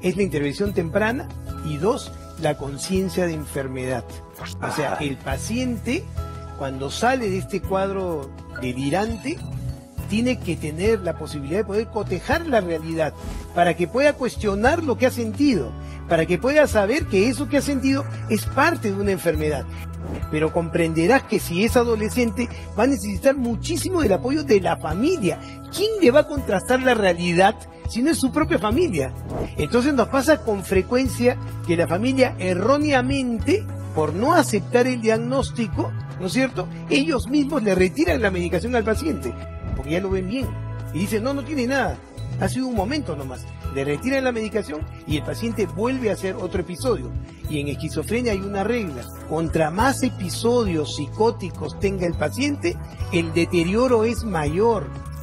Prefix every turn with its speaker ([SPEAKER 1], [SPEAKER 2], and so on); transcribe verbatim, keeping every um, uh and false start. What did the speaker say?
[SPEAKER 1] es la intervención temprana y dos, la conciencia de enfermedad. O sea, el paciente cuando sale de este cuadro delirante tiene que tener la posibilidad de poder cotejar la realidad para que pueda cuestionar lo que ha sentido, para que pueda saber que eso que ha sentido es parte de una enfermedad. Pero comprenderás que si es adolescente va a necesitar muchísimo del apoyo de la familia. ¿Quién le va a contrastar la realidad si no es su propia familia? Entonces nos pasa con frecuencia que la familia erróneamente, por no aceptar el diagnóstico, ¿no es cierto?, ellos mismos le retiran la medicación al paciente, porque ya lo ven bien. Y dicen, no, no tiene nada, ha sido un momento nomás. Le retiran la medicación y el paciente vuelve a hacer otro episodio. Y en esquizofrenia hay una regla: contra más episodios psicóticos tenga el paciente, el deterioro es mayor.